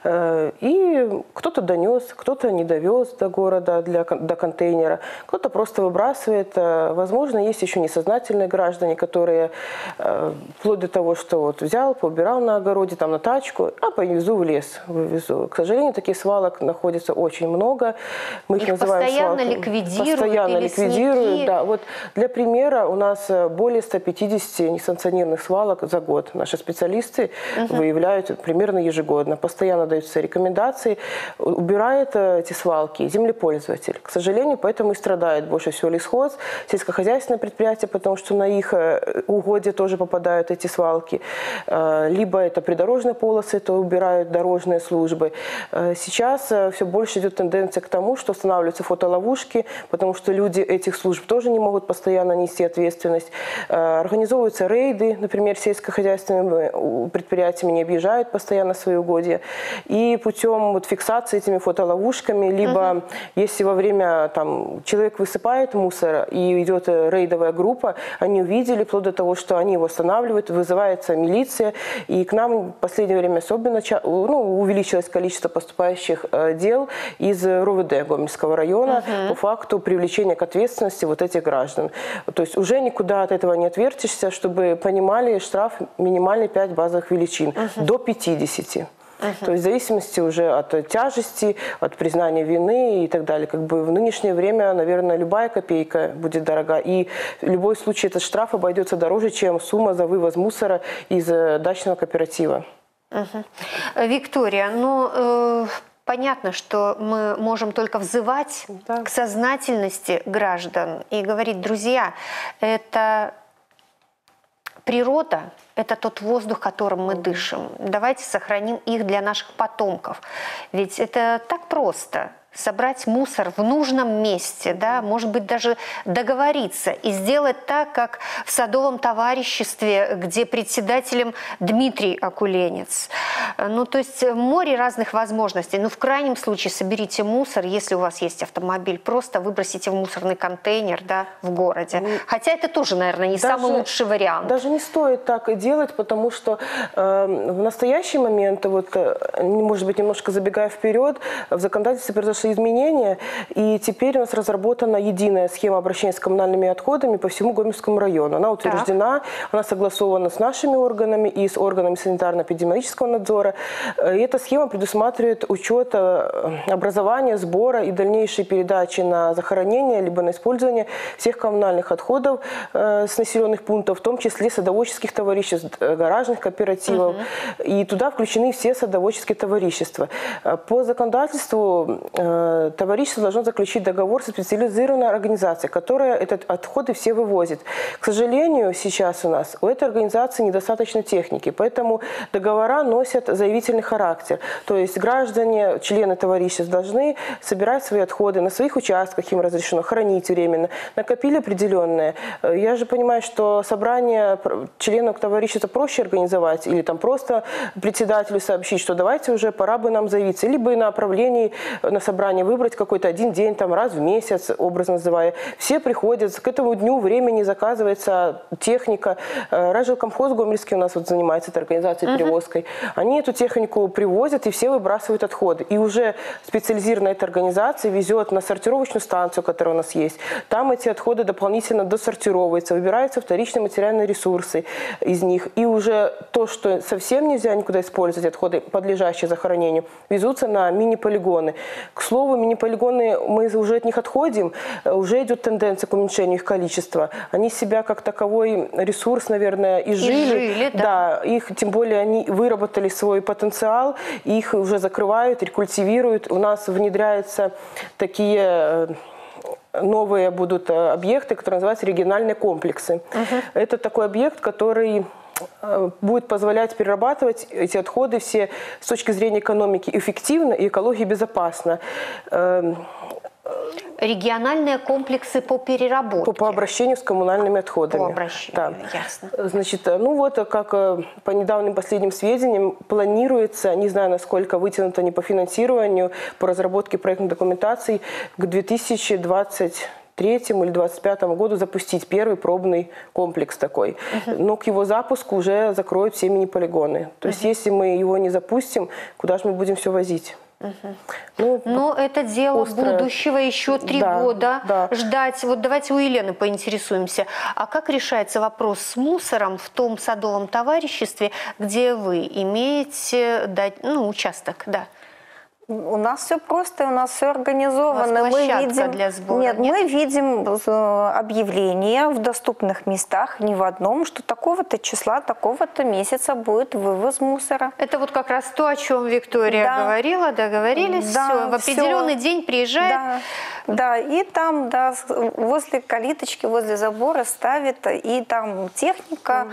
И кто-то донес, кто-то не довез до города, до контейнера, кто-то просто выбрасывает. Возможно, есть еще несознательные граждане, которые вплоть до того, что взял, поубирал на огороде, на тачку, а повезу в лес, вывезу. К сожалению, таких свалок находится очень много. Мы их называем постоянно свалками. ликвидируют, Постоянно и ликвидируют, лесники. да. Для примера, у нас более 150 несанкционированных свалок за год. Наши специалисты выявляют примерно ежегодно. Постоянно даются рекомендации. Убирает эти свалки землепользователь. К сожалению, поэтому и страдает больше всего лесхоз, сельскохозяйственное предприятие, потому что на их угодья тоже попадают эти свалки. Либо это придорожные полосы, то убирают дорожные службы. Сейчас все больше идет тенденция к тому, что устанавливаются фотоловушки, потому что люди этих служб тоже не могут постоянно нести ответственность. Организовываются рейды, например, сельскохозяйственными предприятиями не объезжают постоянно свои угодья. И путем вот фиксации этими фотоловушками, либо если во время человек высыпает мусор и идет рейдовая группа, они увидели, вплоть до того, что они его останавливают, вызывается милиция. И к нам в последнее время особенно увеличилось количество поступающих дел из РОВД Гомельского района по факту привлечения к ответственности вот этих граждан. То есть уже никуда от этого не отвертишься, чтобы понимали, штраф минимальный 5 базовых величин, до 50. То есть в зависимости уже от тяжести, от признания вины и так далее. Как бы в нынешнее время, наверное, любая копейка будет дорога. И в любой случае этот штраф обойдется дороже, чем сумма за вывоз мусора из дачного кооператива. Виктория, понятно, что мы можем только взывать к сознательности граждан и говорить: друзья, это природа, это тот воздух, которым мы дышим. Давайте сохраним их для наших потомков. Ведь это так просто. Собрать мусор в нужном месте, да, может быть, даже договориться и сделать так, как в садовом товариществе, где председателем Дмитрий Акуленец. То есть море разных возможностей. В крайнем случае соберите мусор, если у вас есть автомобиль, просто выбросите в мусорный контейнер, да, в городе. Хотя это тоже, наверное, не самый лучший вариант. Даже не стоит так и делать, потому что в настоящий момент, может быть, немножко забегая вперед, в законодательстве произошло изменения, и теперь у нас разработана единая схема обращения с коммунальными отходами по всему Гомельскому району. Она утверждена, она согласована с нашими органами и с органами санитарно-эпидемиологического надзора. И эта схема предусматривает учет образования, сбора и дальнейшей передачи на захоронение либо на использование всех коммунальных отходов с населенных пунктов, в том числе садоводческих товариществ, гаражных кооперативов. И туда включены все садоводческие товарищества. По законодательству товарищество должно заключить договор со специализированной организацией, которая эти отходы все вывозит. К сожалению, сейчас у этой организации недостаточно техники, поэтому договора носят заявительный характер. То есть граждане, члены товариществ должны собирать свои отходы на своих участках, им разрешено хранить временно, накопили определенное. Я же понимаю, что собрание членов товарищества проще организовать, или просто председателю сообщить, что давайте уже пора бы нам заявиться, либо на направлении на собрание выбрать какой-то один день, раз в месяц, образно называя. Все приходят, к этому дню времени заказывается техника. Райжилкомхоз Гомельский у нас занимается этой организацией перевозкой. Они эту технику привозят, и все выбрасывают отходы. И уже специализированная эта организация везет на сортировочную станцию, которая у нас есть. Там эти отходы дополнительно досортировываются, выбираются вторичные материальные ресурсы из них. И уже то, что совсем нельзя никуда использовать, отходы, подлежащие захоронению, везутся на мини-полигоны. К слову, мини-полигоны, мы уже от них отходим, уже идет тенденция к уменьшению их количества. Они себя как таковой ресурс, наверное, изжили. Да, их, тем более, они выработали свой потенциал, их уже закрывают, рекультивируют. У нас внедряются такие новые будут объекты, которые называются региональные комплексы. Это такой объект, который будет позволять перерабатывать эти отходы все с точки зрения экономики эффективно и экологии безопасно. Региональные комплексы по переработке. По обращению с коммунальными отходами. По обращению, ясно. Значит, как по недавним последним сведениям, планируется, не знаю, насколько вытянуто не по финансированию, по разработке проектной документации к 2023 или 2025 году запустить первый пробный комплекс такой. Но к его запуску уже закроют все мини-полигоны. То есть если мы его не запустим, куда же мы будем все возить? Но это дело будущего, еще 3 года ждать. Давайте у Елены поинтересуемся. А как решается вопрос с мусором в том садовом товариществе, где вы имеете участок? Да. У нас все просто, у нас все организовано. У вас площадка для сбора, нет, мы видим объявления в доступных местах, не в одном, что такого-то числа, такого-то месяца будет вывоз мусора. Это вот как раз то, о чем Виктория говорила, договорились, да, все, в определенный день приезжает. Да, и там, да, возле калиточки, возле забора ставит, и там техника,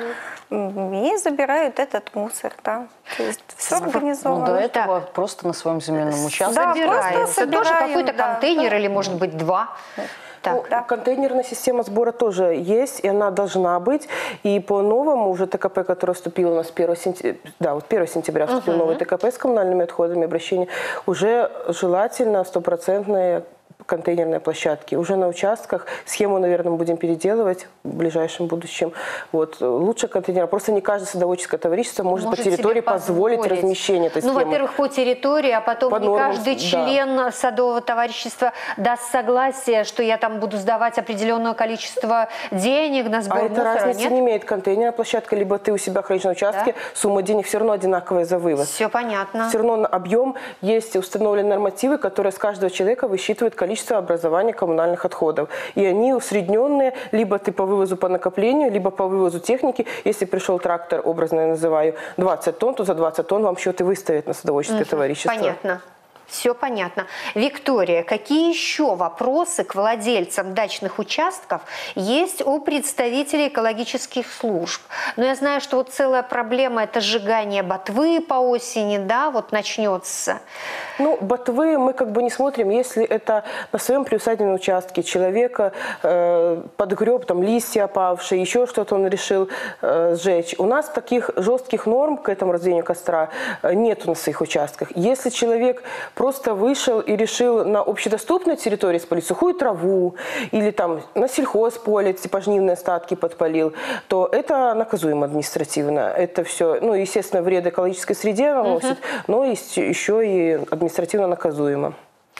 и забирают этот мусор, да. То есть все организовано. Ну, до этого просто на своем земельном участке. Да, Собирается. просто Тоже собираем, какой-то да. контейнер или, может быть, два. Так. Ну, контейнерная система сбора тоже есть, и она должна быть. И по новому уже ТКП, который вступил у нас 1 сентября, да, вот 1 сентября вступил новый ТКП с коммунальными отходами, обращения, уже желательно стопроцентные контейнерные площадки. Уже на участках схему, наверное, мы будем переделывать в ближайшем будущем. Вот. Лучше контейнера. Просто не каждое садоводческое товарищество может по территории позволить размещение этой схемы. Ну, во-первых, по территории, а потом не каждый член садового товарищества даст согласие, что я там буду сдавать определенное количество денег на сбор мусора. Это разницы не имеет. Контейнерная площадка, либо ты у себя хранишь на участке, сумма денег все равно одинаковая за вывоз. Все понятно. Все равно объем, есть установленные нормативы, которые с каждого человека высчитывают количество образования коммунальных отходов. И они усредненные, либо ты по вывозу по накоплению, либо по вывозу техники. Если пришел трактор, образно я называю, 20 тонн, то за 20 тонн вам счет и выставят на садоводческое товарищество. Понятно. Все понятно. Виктория, какие еще вопросы к владельцам дачных участков есть у представителей экологических служб? Ну, я знаю, что вот целая проблема – это сжигание ботвы по осени, да, вот начнется. Ну, ботвы мы как бы не смотрим, если это на своем приусадебном участке человека подгреб, там, листья опавшие, еще что-то он решил сжечь. У нас таких жестких норм к этому разведению костра нет на своих участках. Если человек просто вышел и решил на общедоступной территории спалить сухую траву или там на сельхозполе типа жнивные остатки подпалил, то это наказуемо административно. Это все, ну, естественно, вред экологической среде наносит, но еще и административно наказуемо.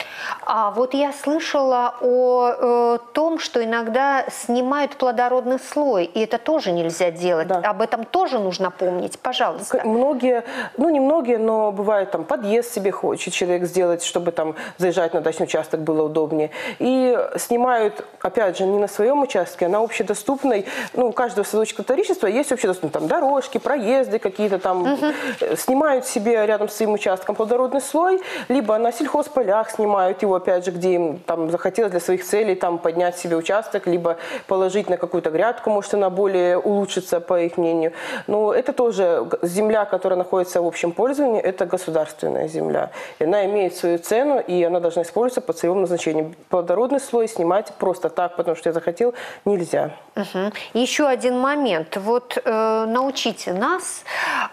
А вот я слышала о том, что иногда снимают плодородный слой, и это тоже нельзя делать. Да. Об этом тоже нужно помнить, пожалуйста. Многие, ну не многие, но бывает там подъезд себе хочет человек сделать, чтобы там заезжать на дачный участок было удобнее. И снимают, опять же, не на своем участке, а на общедоступной. Ну, у каждого садоводческого товарищества есть общедоступные там дорожки, проезды какие-то там. Снимают себе рядом с своим участком плодородный слой, либо на сельхозполях снимают его, опять же, где им там захотелось для своих целей там поднять себе участок, либо положить на какую-то грядку, может, она более улучшится, по их мнению. Но это тоже земля, которая находится в общем пользовании, это государственная земля. И она имеет свою цену, и она должна использоваться по целевому назначению. Плодородный слой снимать просто так, потому что я захотел, нельзя. Еще один момент. Вот научите нас,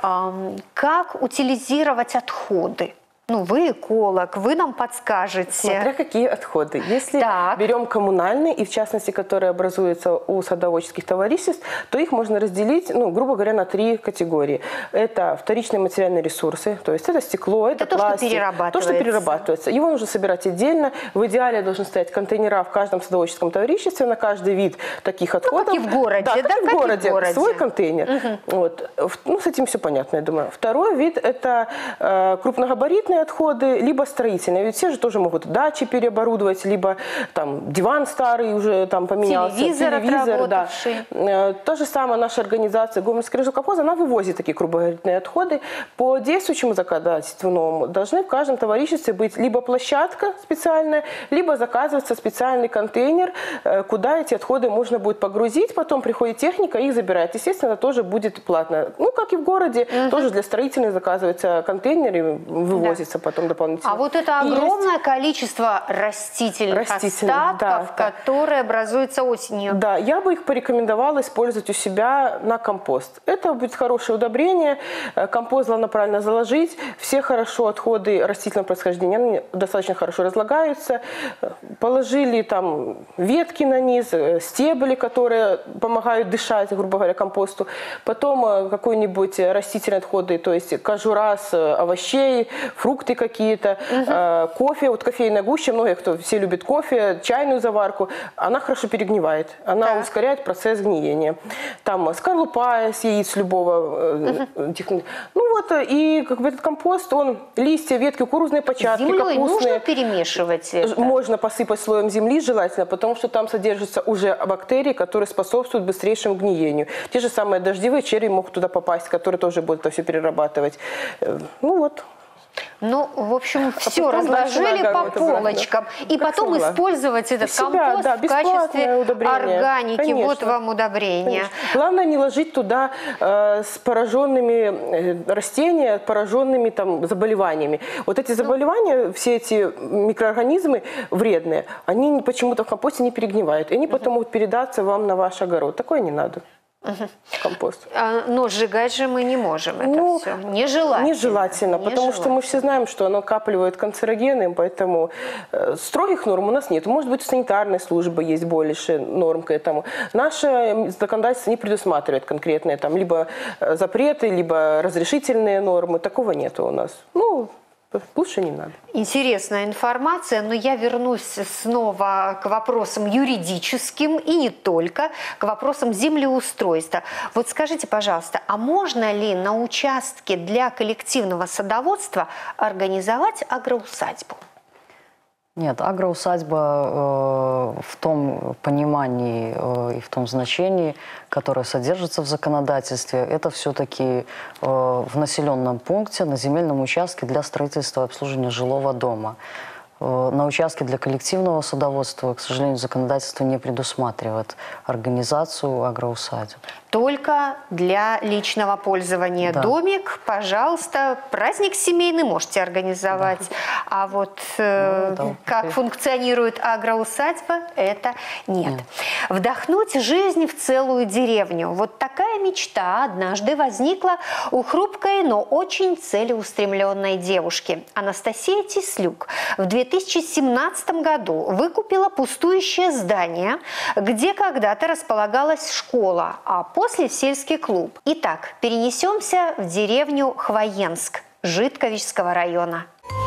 как утилизировать отходы. Ну, вы эколог, вы нам подскажете. Смотря какие отходы. Если берем коммунальные, и в частности, которые образуются у садоводческих товариществ, то их можно разделить, ну, грубо говоря, на 3 категории. Это вторичные материальные ресурсы, то есть это стекло, это пластик. Что перерабатывается. То, что перерабатывается. Его нужно собирать отдельно. В идеале должны стоять контейнера в каждом садоводческом товариществе на каждый вид таких отходов. Ну, как и в городе. Да, как и в городе. Свой контейнер. Угу. Вот. Ну, с этим все понятно, я думаю. Второй вид – это крупногабаритные отходы, либо строительные. Ведь все же тоже могут дачи переоборудовать, либо там диван старый уже там поменялся. Телевизор да. То же самое наша организация Гомельский район колхоза, она вывозит такие крупногабаритные отходы. По действующему законодательству новому должны в каждом товариществе быть либо площадка специальная, либо заказывается специальный контейнер, куда эти отходы можно будет погрузить, потом приходит техника и их забирает. Естественно, это тоже будет платно. Ну, как и в городе, тоже для строительных заказывается контейнер и вывозится потом дополнительно. А вот это огромное количество растительных остатков, которые образуются осенью. Да, я бы их порекомендовала использовать у себя на компост. Это будет хорошее удобрение. Компост главное правильно заложить. Все хорошо отходы растительного происхождения, они достаточно хорошо разлагаются. Положили там ветки на низ, стебли, которые помогают дышать, грубо говоря, компосту. Потом какой-нибудь растительные отходы, то есть кожура с овощей, фруктов, фрукты какие-то, кофе. Вот кофейная гуща, все любят кофе, чайную заварку. Она хорошо перегнивает. Она ускоряет процесс гниения. Там скорлупа с яиц любого. И этот компост, он листья, ветки, кукурузные початки, землей капустные. Нужно перемешивать это? Можно посыпать слоем земли желательно, потому что там содержатся уже бактерии, которые способствуют быстрейшему гниению. Те же самые дождевые черви могут туда попасть, которые тоже будут это все перерабатывать. В общем, все разложили по полочкам. И потом использовать этот компост в качестве органики. Конечно. Вот вам удобрение. Конечно. Главное не ложить туда с пораженными растения, пораженными заболеваниями. Вот эти заболевания, все эти микроорганизмы вредные, они почему-то в компосте не перегнивают. И они потом могут передаться вам на ваш огород. Такое не надо. Компост. Но сжигать же мы не можем это все. Нежелательно. Нежелательно, потому что мы все знаем, что оно накапливает канцерогены, поэтому строгих норм у нас нет. Может быть, у санитарной службы есть больше норм к этому. Наше законодательство не предусматривает конкретные либо запреты, либо разрешительные нормы. Такого нет у нас. Лучше не надо. Интересная информация, но я вернусь снова к вопросам юридическим и не только, к вопросам землеустройства. Вот скажите, пожалуйста, а можно ли на участке для коллективного садоводства организовать агроусадьбу? Нет, агроусадьба в том понимании и в том значении, которое содержится в законодательстве, это все-таки в населенном пункте, на земельном участке для строительства и обслуживания жилого дома. На участке для коллективного садоводства, к сожалению, законодательство не предусматривает организацию агроусадеб. Только для личного пользования. Да. Домик, пожалуйста, праздник семейный можете организовать. Да. А вот как функционирует агроусадьба, это нет. Вдохнуть жизнь в целую деревню. Вот такая мечта однажды возникла у хрупкой, но очень целеустремленной девушки. Анастасия Тислюк в 2017 году выкупила пустующее здание, где когда-то располагалась школа, а после сельский клуб. Итак, перенесемся в деревню Хвоенск Житковичского района.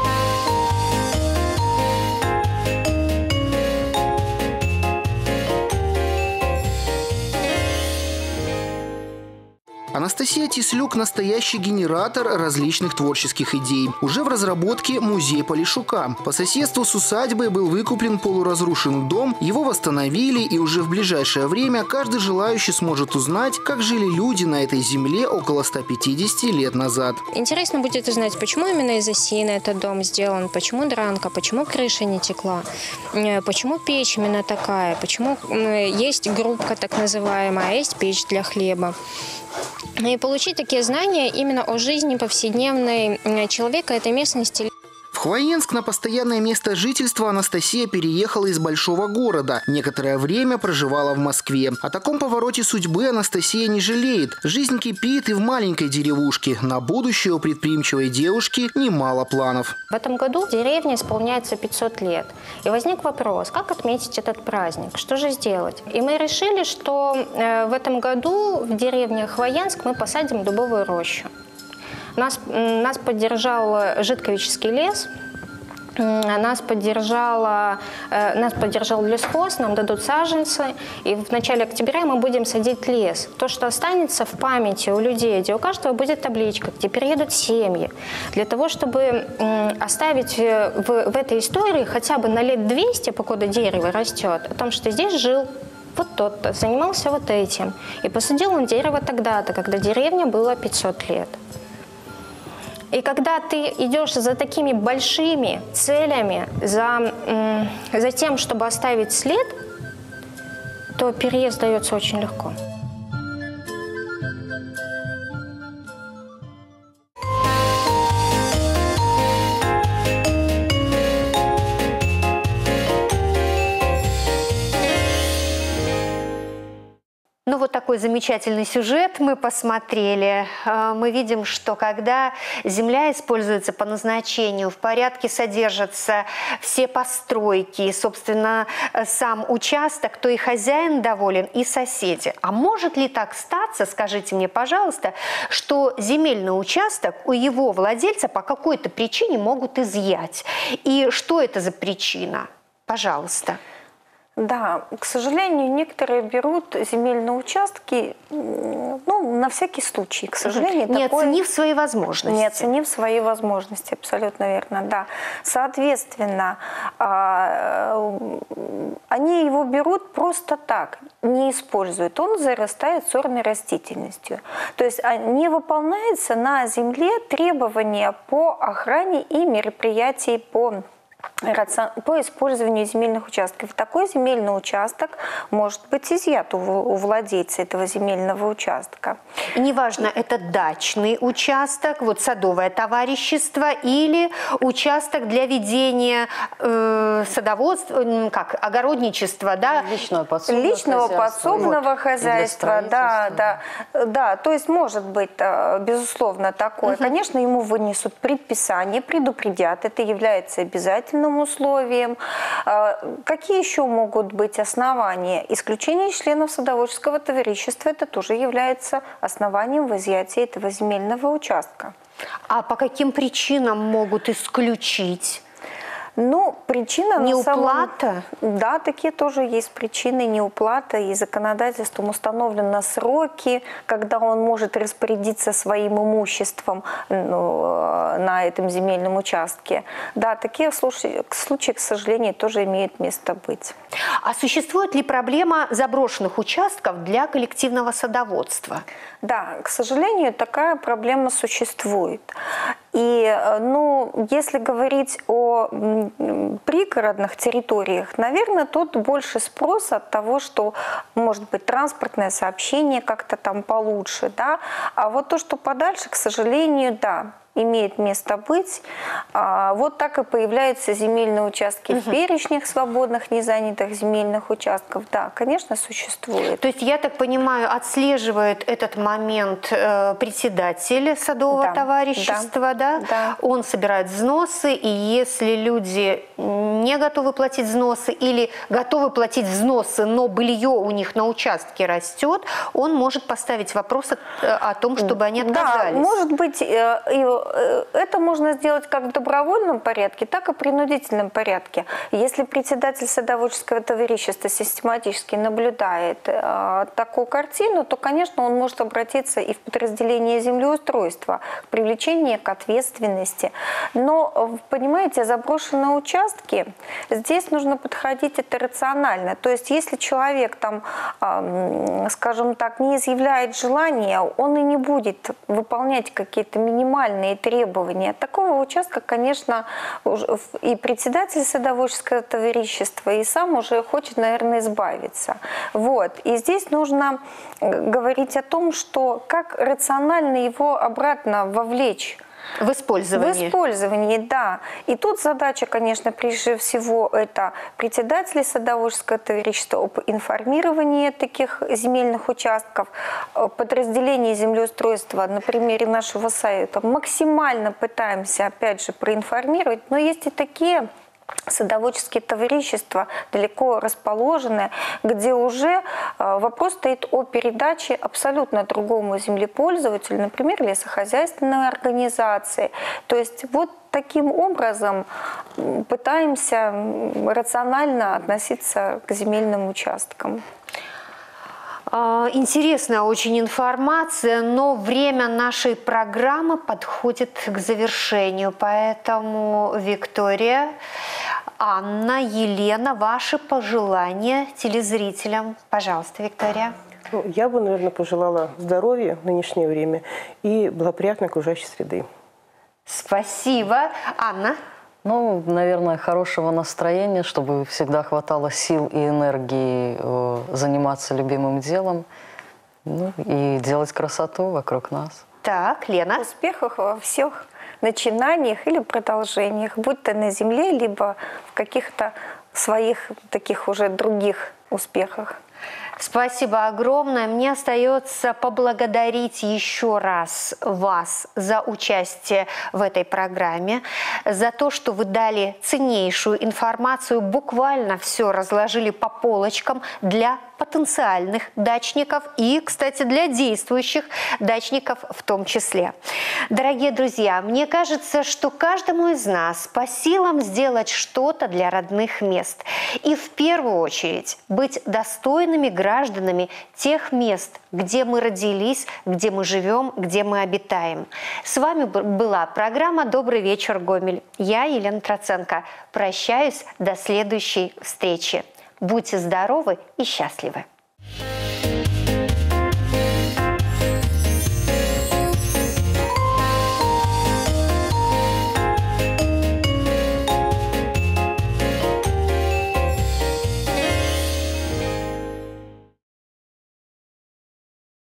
Анастасия Тислюк – настоящий генератор различных творческих идей. Уже в разработке музей Полишука. По соседству с усадьбой был выкуплен полуразрушенный дом, его восстановили, и уже в ближайшее время каждый желающий сможет узнать, как жили люди на этой земле около 150 лет назад. Интересно будет узнать, почему именно из осины этот дом сделан, почему дранка, почему крыша не текла, почему печь именно такая, почему есть грубка так называемая, а есть печь для хлеба. И получить такие знания именно о жизни повседневной человека этой местности. В Хвоенск на постоянное место жительства Анастасия переехала из большого города. Некоторое время проживала в Москве. О таком повороте судьбы Анастасия не жалеет. Жизнь кипит и в маленькой деревушке. На будущее у предприимчивой девушки немало планов. В этом году в деревне исполняется 500 лет. И возник вопрос, как отметить этот праздник, что же сделать? И мы решили, что в этом году в деревне Хвоенск мы посадим дубовую рощу. Нас поддержал Житковичский лес, нас поддержал лесхоз, нам дадут саженцы, и в начале октября мы будем садить лес. То, что останется в памяти у людей, где у каждого будет табличка, где переедут семьи, для того, чтобы оставить в этой истории хотя бы на лет 200, покуда дерево растет, о том, что здесь жил вот тот-то, занимался вот этим. И посадил он дерево тогда-то, когда деревне было 500 лет. И когда ты идешь за такими большими целями, за тем, чтобы оставить след, то переезд дается очень легко. такой замечательный сюжет мы посмотрели. Мы видим, что когда земля используется по назначению, в порядке содержатся все постройки, и, собственно, сам участок, то и хозяин доволен, и соседи. А может ли так статься, скажите мне, пожалуйста, что земельный участок у его владельца по какой-то причине могут изъять? И что это за причина? Пожалуйста. Да, к сожалению, некоторые берут земельные участки, ну, на всякий случай, к сожалению. Не оценив свои возможности. Не оценив свои возможности, абсолютно верно, да. Соответственно, они его берут просто так, не используют. Он зарастает сорной растительностью. То есть не выполняется на земле требования по охране и мероприятий по использованию земельных участков. Такой земельный участок может быть изъят у владельца этого земельного участка. И неважно, это дачный участок, вот садовое товарищество или участок для ведения садоводства, как огородничества, да? Личного подсобного хозяйства, да. То есть может быть, безусловно, такое. Конечно, ему вынесут предписание, предупредят, это является обязательным условием. Какие еще могут быть основания? Исключение членов садоводческого товарищества, это тоже является основанием в изъятии этого земельного участка. А по каким причинам могут исключить? Ну, причина... Неуплата? Да, такие тоже есть причины неуплата, и законодательством установлены сроки, когда он может распорядиться своим имуществом на этом земельном участке. Да, такие случаи, к сожалению, тоже имеют место быть. А существует ли проблема заброшенных участков для коллективного садоводства? Да, к сожалению, такая проблема существует. И, если говорить о пригородных территориях, наверное, тут больше спрос от того, что, может быть, транспортное сообщение как-то там получше, да. А вот то, что подальше, к сожалению, да, имеет место быть. Вот так и появляются земельные участки в перечнях свободных, незанятых земельных участков. Да, конечно, существует. То есть, я так понимаю, отслеживает этот момент председатель садового товарищества, да? Да. Он собирает взносы, и если люди не готовы платить взносы или готовы платить взносы, но белье у них на участке растет, он может поставить вопрос о том, чтобы они отказались. Да, может быть, это можно сделать как в добровольном порядке, так и в принудительном порядке. Если председатель садоводческого товарищества систематически наблюдает такую картину, то, конечно, он может обратиться и в подразделение землеустройства к привлечению к ответственности. Но, понимаете, заброшенные участки, здесь нужно подходить это рационально. То есть, если человек там, скажем так, не изъявляет желания, он и не будет выполнять какие-то минимальные требования. От такого участка, конечно, и председатель садоводческого товарищества, и сам уже хочет, наверное, избавиться. Вот. И здесь нужно говорить о том, что как рационально его обратно вовлечь. В использовании. В использовании, да. И тут задача, конечно, прежде всего, это председатели садоводческого товарищества об информировании таких земельных участков, подразделение землеустройства на примере нашего сайта. Максимально пытаемся, опять же, проинформировать, но есть и такие садоводческие товарищества, далеко расположенные, где уже вопрос стоит о передаче абсолютно другому землепользователю, например, лесохозяйственной организации. То есть вот таким образом пытаемся рационально относиться к земельным участкам. Интересная очень информация, но время нашей программы подходит к завершению. Поэтому, Виктория, Анна, Елена, ваши пожелания телезрителям. Пожалуйста, Виктория. Я бы, наверное, пожелала здоровья в нынешнее время и благоприятной окружающей среды. Спасибо. Анна? Ну, наверное, хорошего настроения, чтобы всегда хватало сил и энергии заниматься любимым делом, ну, и делать красоту вокруг нас. Так, Лена? Успехов во всех начинаниях или продолжениях, будь то на земле, либо в каких-то своих таких уже других успехах. Спасибо огромное. Мне остается поблагодарить еще раз вас за участие в этой программе, за то, что вы дали ценнейшую информацию, буквально все разложили по полочкам для потенциальных дачников и, кстати, для действующих дачников в том числе. Дорогие друзья, мне кажется, что каждому из нас по силам сделать что-то для родных мест. И в первую очередь быть достойными гражданами тех мест, где мы родились, где мы живем, где мы обитаем. С вами была программа «Добрый вечер, Гомель». Я, Елена Троценко, прощаюсь до следующей встречи. Будьте здоровы и счастливы!